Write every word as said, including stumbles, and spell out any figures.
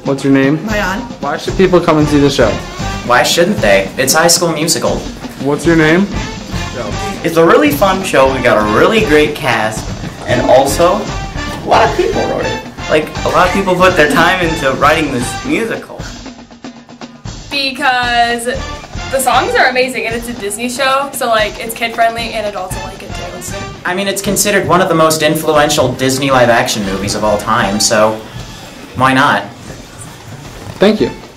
What's your name? Mayan. Why should people come and see the show? Why shouldn't they? It's High School Musical. What's your name? It's a really fun show. We got a really great cast, and also a lot of people wrote it. Like, a lot of people put their time into writing this musical. Because the songs are amazing, and it's a Disney show, so like it's kid friendly and adults will like it too. I mean, it's considered one of the most influential Disney live action movies of all time, so why not? Thank you.